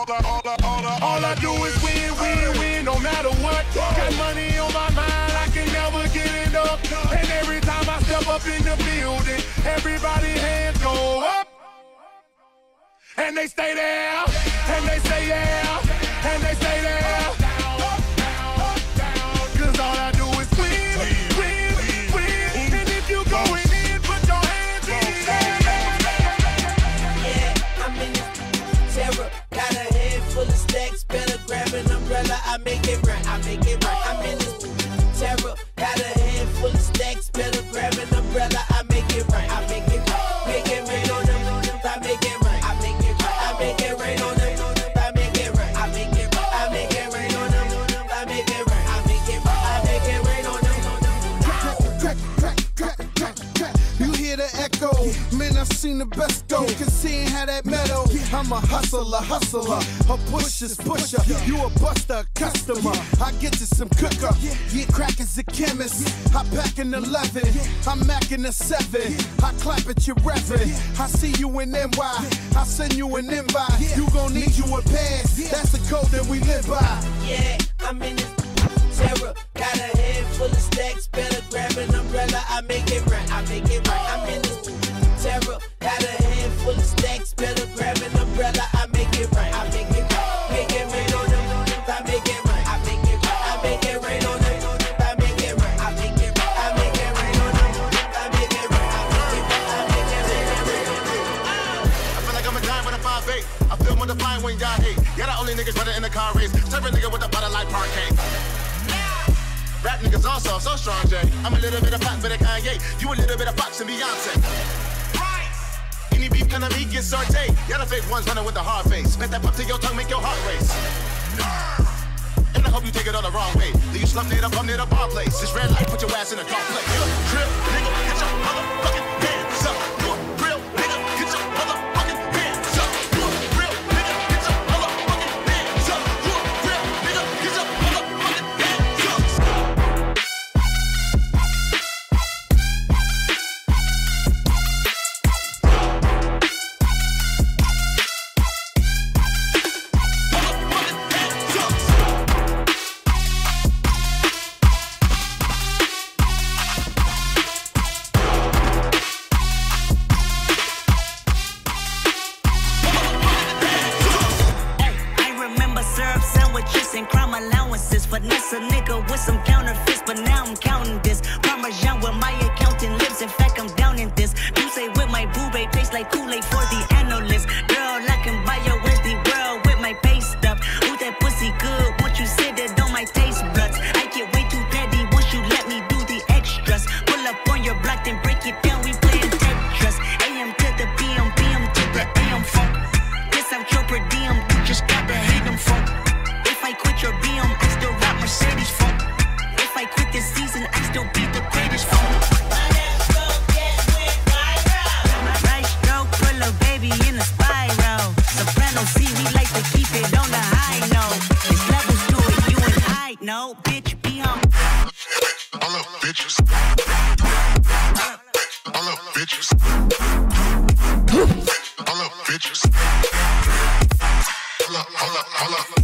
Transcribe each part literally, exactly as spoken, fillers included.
all I, all I, all I, all I do is win, win, win, no matter what. Got money on my mind, I can never get it up. And every time I step up in the building, everybody hands go up. And they stay there, and they say yeah, and they stay there. Cause all I do is win, win, win. And if you going in, put your hands in the air. Yeah, I'm in this terror. Got a head full of stacks, better grab an umbrella. I make it right, I make it right. I'm in this terror. Got a head full of stacks, better grab an umbrella. I make it right, I make it right. Make it rain on them, I make it right. I make it right, I make it rain on them. I make it right, I make it right. I make it rain on them. I make it right, I make it right. I make it rain on them. Crack, crack, crack, crack, crack. You hear the echo? Man, I've seen the best go. Can see how that metal. I'm a hustler, hustler. A pusher's pusher. You a buster, customer. I get you some cooker. Yeah, crack is a chemist. I pack an eleven. I'm macking a seven. I clap at your reverend. I see you in N Y. I send you an invite. You gon' need you a pass. That's the code that we live by. Yeah, I'm in this terror. Got a head full of stacks. Better grab an umbrella. I make it right. I make it right. I'm in this terror. Got a head full of stacks. Better grab an umbrella. I make it right. I make it right. Make it rain on them. I make it right. I make it right. I make it rain on them. I make it right. I make it right. I make it rain on them. I make it right. I make it right. I make it rain on them. I feel like I'm a giant with a five eight. I feel more defiant when y'all hate. Y'all the only niggas running in the car race. Serve a nigga with a butter like parquet. Rap niggas also so strong, Jay. I'm a little bit of Pac, bit of Kanye. You a little bit of Fox and Beyonce. Any beef gonna be get sauteed. Y'all the fake ones running with the hard face. Spit that pop to your tongue, make your heart race. And I hope you take it all the wrong way. Do you slump near the bum near the bar place? This red light, put your ass in a dark place. You a real nigga, get your motherfucking hands up. You a real nigga, get your motherfucking hands up. You a real nigga, get your motherfucking hands up. You a real nigga, get your motherfucking hands up. And crime allowances, finesse a nigga with some counterfeits, but now I'm counting this. Parmesan where my accountant lives, in fact I'm down in this. You say with my boo-babe tastes like Kool-Aid for the analyst. Girl, I can buy your Westie world with my pay stuff. Ooh, that pussy good, won't you sit it on my taste buds? I get way too petty once you let me do the extras. Pull up on your block, then break it down, we playing Tetris. A M to the P M, P M to the A M funk. This out your per diem, you just gotta hate them funk. If I quit your B M, I still rap Mercedes funk. If I quit this season, I still be the greatest funk. Right stroke, put a baby in a spiral. Soprano C, we like to keep it on the high note. There's levels to it, you and I know. Bitch, be on. I love bitches. I love bitches. I love bitches. Hold up, hold up, hold up.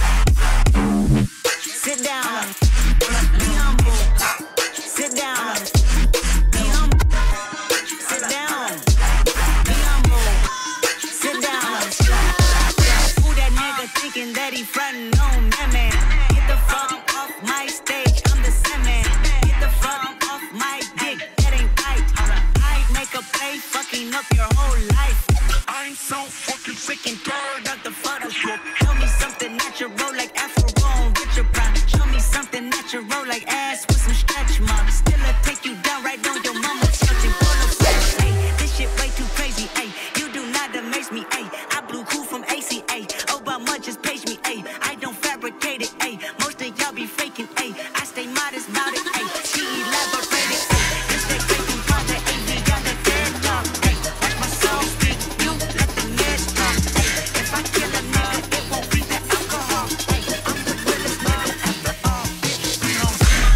Sit down. Be humble. Sit down. Be humble. Sit down. Be humble. Sit down. Who that nigga thinking that he frontin' on me, man? Get the fuck off my stage, I'm the semen. Get the fuck off my dick, that ain't right. I make a play, fucking up your whole life. I'm so fucking sick and tired of the Photoshop. Show me something natural like Afro on Richard Pryor. Show me something natural like ass with some stretch marks. Still I take you down right on your mama's couch and pull up sex. Ay, this shit way too crazy. Ay, you do not amaze me. Ay, I blew cool from A C A. Obama just page me. Ay, I don't fabricate it. Ay, most of y'all be faking. Ay, I stay modest about it. Ay, she elaborated. Ay, this that faking part that A V got the dead talk. Ay, watch my soul speak. You let the meds talk. Ay, if I kill a nigga, it won't be the alcohol. Ay, I'm the realest nigga after all. Bitch, be on.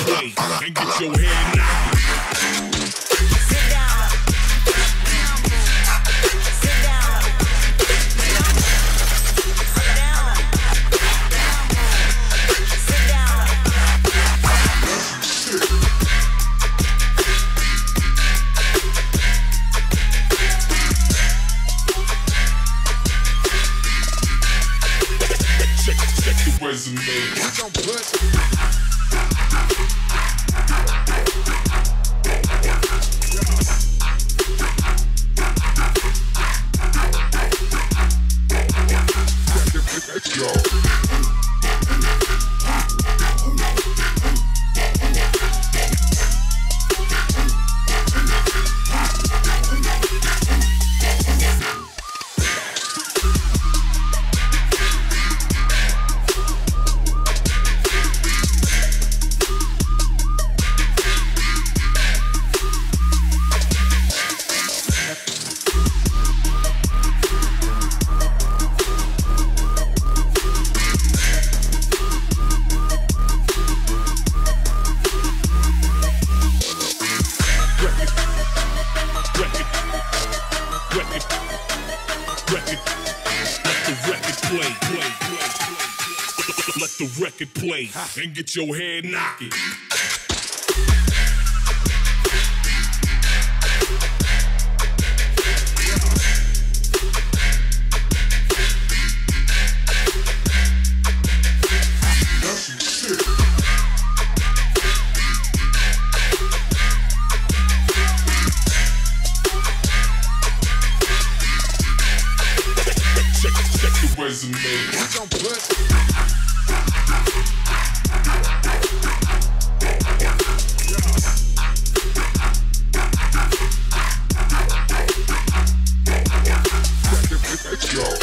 plate and get your head knocked. Sit down. Be humble. Sit down. Be humble. Sit down. Be humble. Sit down. Check, check the resume. Let's go. Let the record play and get your head knocking. Check, check the resume. Let's go.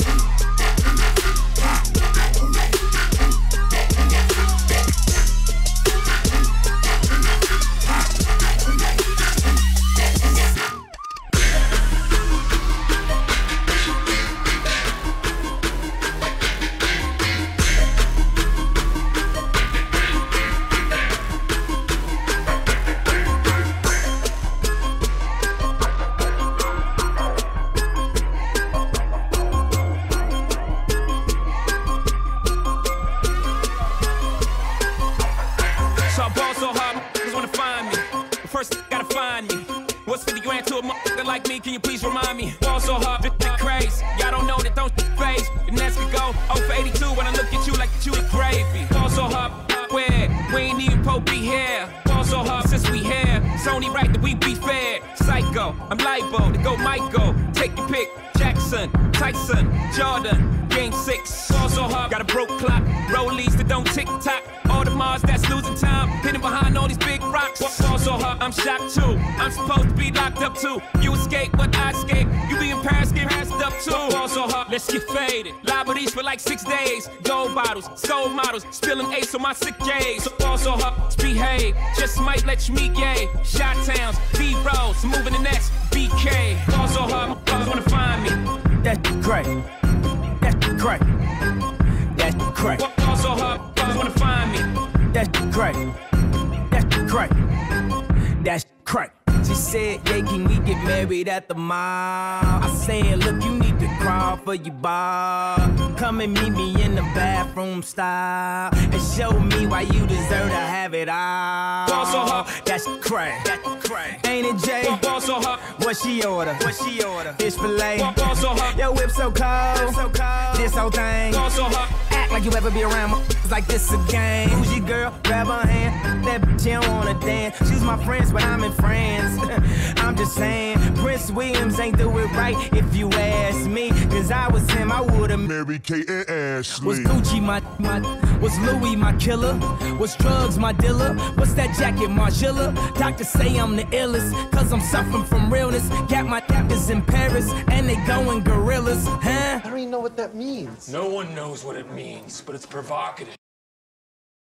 So I ball so hard, niggas wanna find me. But first, you gotta find me. What's fifty grand to a motherfucker like me? Can you please remind me? Ball so hard, this shit crazy. Y'all don't know that don't phase. The next could go oh for eighty-two when I look at you like you the gravy. Ball so hard, where? We ain't even Pope be here. Ball so hard since we here. It's only right that we be fair. Psycho, I'm libo to go Michael. Take your pick. Jackson, Tyson, Jordan, game six. Ball so hard, got a broke clock. Rollies that don't tick tock. All the Mars that's losing time, hidden behind all these big rocks. Ball so hard, I'm shocked too. I'm supposed to be locked up too. You escape, but I escape. You be in Paris, get passed up too. Ball so hard, let's get faded. Liberties for like six days. Gold bottles, soul models, spilling ace on my sick days. So ball so hard, let's behave. Just might let you meet gay. Shot towns, B-rolls, moving the next B K. Ball so hard, motherfuckers wanna find me. That's crack. That's crack. That's crack. Ball so hard, motherfuckers wanna find me. That's crack. That's crack. That's crack. She said, yeah, can we get married at the mall? I said, look, you need to crawl for your bar. Come and meet me in the bathroom style and show me why you deserve to have it all. Ball so hard. That's crack. That's crack. Ain't it, Jay? Ball so hard. What she order? What she order? Fish fillet. Ball so hard. Your whip so cold. So cold. This whole thing. Ball so hard. Act like you ever be around my like this a game. Who's your girl? Grab her hand. That bitch, she don't wanna dance. She's my friends, but I'm in France. I'm just saying, Prince Williams ain't do it right if you ask me. Cause I was him, I would've Mary Kate and Ashley. Was Gucci my, my, was Louis my killer? Was drugs my dealer? What's that jacket, Margilla? Doctors say I'm the illest, cause I'm suffering from realness. Got my doctors in Paris, and they going gorillas, huh? I don't even know what that means. No one knows what it means, but it's provocative.